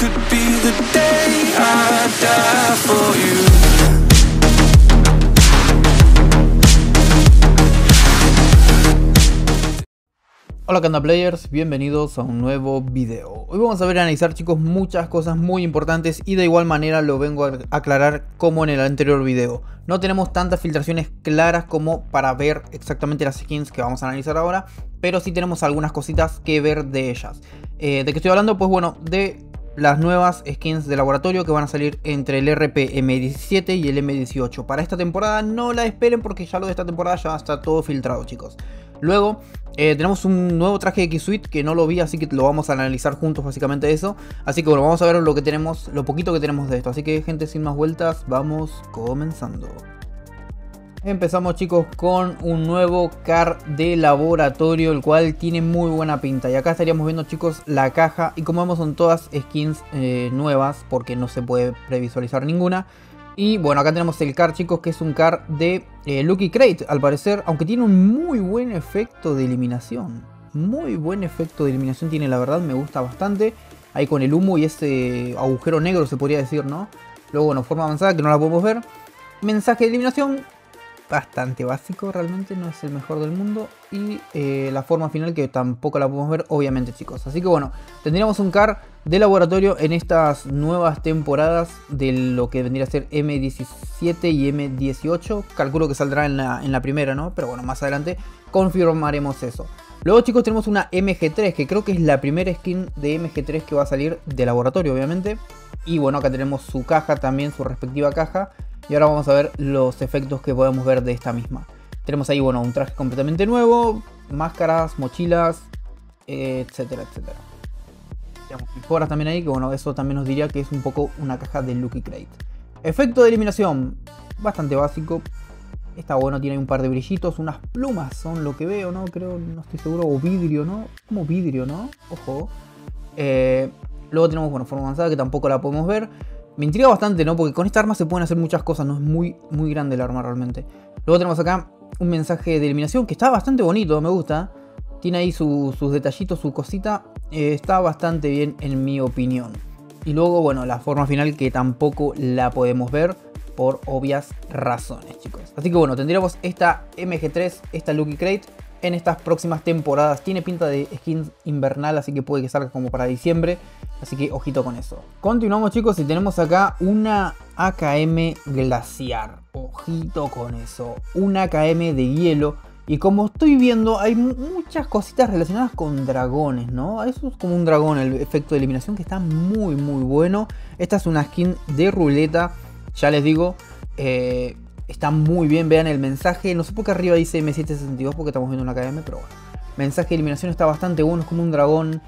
could be the day I die for you. Hola Kanda Players, bienvenidos a un nuevo video. Hoy vamos a ver y analizar, chicos, muchas cosas muy importantes y de igual manera lo vengo a aclarar como en el anterior video. No tenemos tantas filtraciones claras como para ver exactamente las skins que vamos a analizar ahora, pero sí tenemos algunas cositas que ver de ellas. ¿De qué estoy hablando? Pues bueno, de las nuevas skins de laboratorio que van a salir entre el RP M17 y el M18. Para esta temporada no la esperen porque ya lo de esta temporada ya está todo filtrado, chicos. Luego tenemos un nuevo traje de X-Suite que no lo vi, así que lo vamos a analizar juntos, básicamente eso. Así que bueno, vamos a ver lo que tenemos, lo poquito que tenemos de esto. Así que gente, sin más vueltas, vamos comenzando. Empezamos, chicos, con un nuevo car de laboratorio, el cual tiene muy buena pinta. Y acá estaríamos viendo, chicos, la caja. Y como vemos son todas skins nuevas, porque no se puede previsualizar ninguna. Y bueno, acá tenemos el car, chicos, que es un car de Lucky Crate, al parecer. Aunque tiene un muy buen efecto de eliminación. Muy buen efecto de eliminación tiene, la verdad, me gusta bastante. Ahí con el humo y ese agujero negro, se podría decir, ¿no? Luego, bueno, forma avanzada, que no la podemos ver. Mensaje de eliminación, bastante básico, realmente no es el mejor del mundo. Y la forma final, que tampoco la podemos ver, obviamente, chicos. Así que bueno, tendríamos un car de laboratorio en estas nuevas temporadas de lo que vendría a ser M17 y M18. Calculo que saldrá en la primera, ¿no? Pero bueno, más adelante confirmaremos eso. Luego, chicos, tenemos una MG3, que creo que es la primera skin de MG3 que va a salir de laboratorio, obviamente. Y bueno, acá tenemos su caja también, su respectiva caja. Y ahora vamos a ver los efectos que podemos ver de esta misma. Tenemos ahí, bueno, un traje completamente nuevo, máscaras, mochilas, etcétera, etcétera. Tenemos mejoras también ahí, que bueno, eso también nos diría que es un poco una caja de Lucky Crate. Efecto de eliminación, bastante básico. Está bueno, tiene un par de brillitos, unas plumas son lo que veo, ¿no? Creo, no estoy seguro, o vidrio, ¿no? Como vidrio, ¿no? Ojo. Luego tenemos, bueno, forma avanzada, que tampoco la podemos ver. Me intriga bastante, ¿no? Porque con esta arma se pueden hacer muchas cosas, no es muy grande el arma realmente. Luego tenemos acá un mensaje de eliminación que está bastante bonito, me gusta. Tiene ahí sus detallitos, su cosita. Está bastante bien en mi opinión. Y luego, bueno, la forma final que tampoco la podemos ver por obvias razones, chicos. Así que bueno, tendríamos esta MG3, esta Lucky Crate en estas próximas temporadas. Tiene pinta de skin invernal, así que puede que salga como para diciembre. Así que ojito con eso. Continuamos, chicos, y tenemos acá una AKM glaciar. Ojito con eso. Una AKM de hielo. Y como estoy viendo, hay muchas cositas relacionadas con dragones, ¿no? Eso es como un dragón, el efecto de eliminación, que está muy bueno. Esta es una skin de ruleta, ya les digo. Está muy bien, vean el mensaje. No sé por qué arriba dice M762 porque estamos viendo una AKM, pero bueno. Mensaje de eliminación está bastante bueno, es como un dragón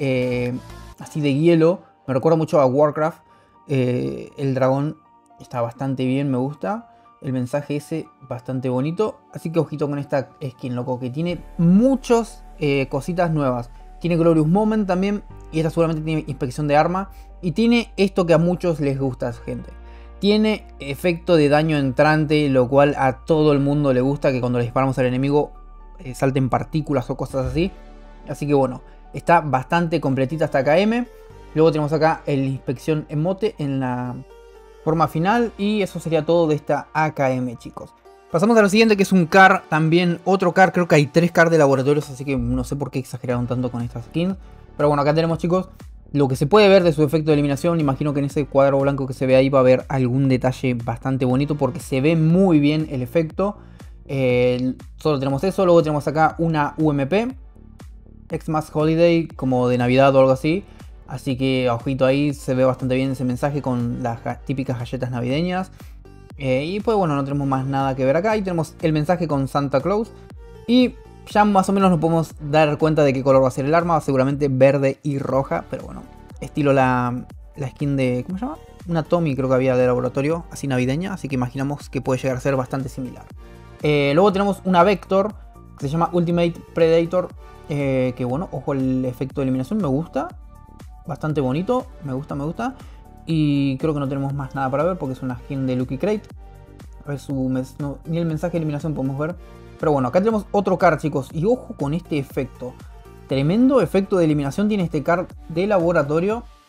así de hielo. Me recuerda mucho a Warcraft. El dragón está bastante bien, me gusta. El mensaje ese bastante bonito. Así que ojito con esta skin, loco, que tiene muchas cositas nuevas. Tiene Glorious Moment también. Y esta seguramente tiene inspección de arma. Y tiene esto que a muchos les gusta, gente. Tiene efecto de daño entrante, lo cual a todo el mundo le gusta, que cuando le disparamos al enemigo salten partículas o cosas así. Así que bueno, está bastante completita esta AKM. Luego tenemos acá el inspección emote en la forma final. Y eso sería todo de esta AKM, chicos. Pasamos a lo siguiente, que es un car, también otro car. Creo que hay 3 car de laboratorios, así que no sé por qué exageraron tanto con estas skins. Pero bueno, acá tenemos, chicos, lo que se puede ver de su efecto de eliminación. Imagino que en ese cuadro blanco que se ve ahí va a haber algún detalle bastante bonito, porque se ve muy bien el efecto. Solo tenemos eso. Luego tenemos acá una UMP Xmas Holiday, como de Navidad o algo así. Así que ojito ahí, se ve bastante bien ese mensaje con las típicas galletas navideñas. Y pues bueno, no tenemos más nada que ver acá. Ahí tenemos el mensaje con Santa Claus. Y ya más o menos nos podemos dar cuenta de qué color va a ser el arma. Seguramente verde y roja. Pero bueno, estilo la skin de... ¿cómo se llama? Una Tommy creo que había de laboratorio, así navideña. Así que imaginamos que puede llegar a ser bastante similar. Luego tenemos una Vector que se llama Ultimate Predator. Que bueno, ojo el efecto de eliminación, me gusta. Bastante bonito, me gusta. Y creo que no tenemos más nada para ver porque es una skin de Lucky Crate. A ver ni el mensaje de eliminación podemos ver. Pero bueno, acá tenemos otro card, chicos. Y ojo con este efecto. Tremendo efecto de eliminación tiene este card de laboratorio.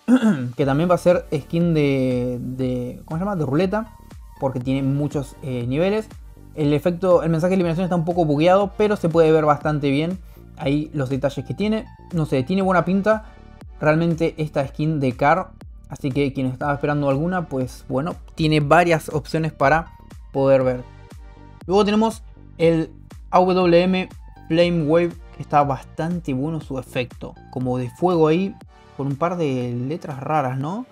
que también va a ser skin de ¿cómo se llama? De ruleta, porque tiene muchos niveles. El mensaje de eliminación está un poco bugueado, pero se puede ver bastante bien ahí los detalles que tiene. No sé, tiene buena pinta realmente esta skin de Car. Así que quien estaba esperando alguna, pues bueno, tiene varias opciones para poder ver. Luego tenemos el AWM Flame Wave, que está bastante bueno su efecto. Como de fuego ahí, con un par de letras raras, ¿no?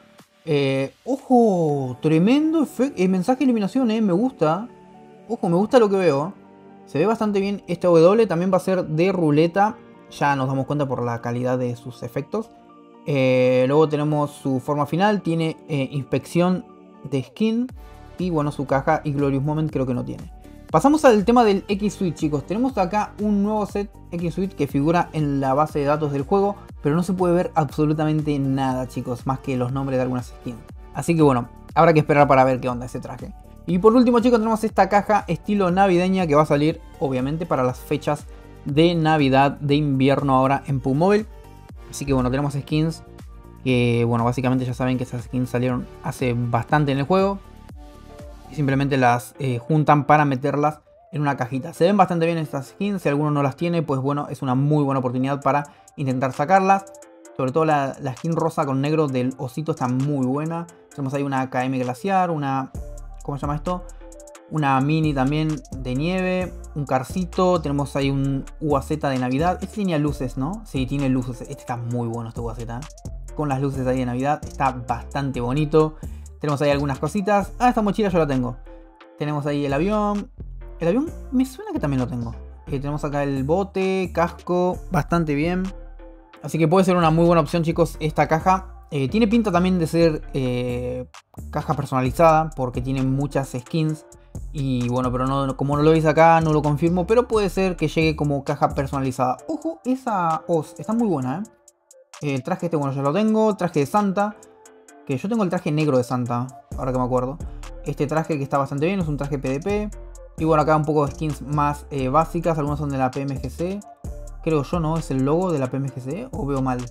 Ojo, tremendo mensaje de eliminación, me gusta. Ojo, me gusta lo que veo. Se ve bastante bien este AW, también va a ser de ruleta. Ya nos damos cuenta por la calidad de sus efectos. Luego tenemos su forma final, tiene inspección de skin y bueno, su caja y Glorious Moment creo que no tiene. Pasamos al tema del X-Suite, chicos. Tenemos acá un nuevo set X-Suite que figura en la base de datos del juego, pero no se puede ver absolutamente nada, chicos, más que los nombres de algunas skins. Así que bueno, habrá que esperar para ver qué onda ese traje. Y por último, chicos, tenemos esta caja estilo navideña que va a salir obviamente para las fechas de Navidad, de invierno ahora en PUBG Mobile. Así que bueno, tenemos skins que, bueno, básicamente ya saben que esas skins salieron hace bastante en el juego. Y simplemente las juntan para meterlas en una cajita. Se ven bastante bien estas skins, si alguno no las tiene, pues bueno, es una muy buena oportunidad para intentar sacarlas. Sobre todo la skin rosa con negro del osito está muy buena. Tenemos ahí una KM Glaciar, una... ¿cómo se llama esto? Una mini también de nieve, un carcito, tenemos ahí un UAZ de Navidad. Este tenía luces, ¿no? Sí, tiene luces. Este está muy bueno, este UAZ, ¿eh? Con las luces ahí de Navidad, está bastante bonito. Tenemos ahí algunas cositas. Ah, esta mochila yo la tengo. Tenemos ahí el avión. El avión me suena que también lo tengo. Tenemos acá el bote, casco, bastante bien. Así que puede ser una muy buena opción, chicos, esta caja. Tiene pinta también de ser caja personalizada porque tiene muchas skins. Y bueno, pero no, como no lo veis acá, no lo confirmo. Pero puede ser que llegue como caja personalizada. Ojo, esa Oz está muy buena, El traje este, bueno, ya lo tengo. Traje de Santa. Que yo tengo el traje negro de Santa, ahora que me acuerdo. Este traje que está bastante bien, es un traje PDP. Y bueno, acá un poco de skins más básicas. Algunos son de la PMGC. Creo yo, ¿no? ¿Es el logo de la PMGC? ¿O veo mal?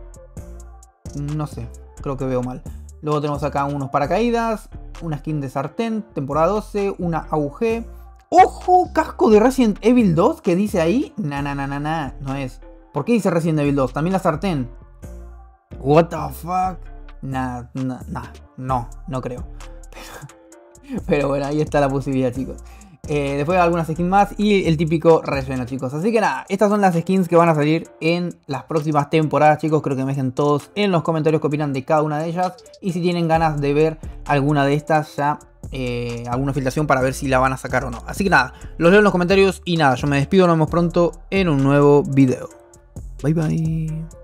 No sé, creo que veo mal. Luego tenemos acá unos paracaídas, una skin de sartén, temporada 12, una AUG. ¡Ojo! Casco de Resident Evil 2 que dice ahí. No es. ¿Por qué dice Resident Evil 2? También la sartén. What the fuck. No creo. Pero bueno, ahí está la posibilidad, chicos. Después algunas skins más y el típico relleno, chicos. Así que nada, estas son las skins que van a salir en las próximas temporadas, chicos. Creo que me dejen todos en los comentarios qué opinan de cada una de ellas. Y si tienen ganas de ver alguna de estas, ya alguna filtración para ver si la van a sacar o no. Así que nada, los leo en los comentarios y nada, yo me despido. Nos vemos pronto en un nuevo video. Bye bye.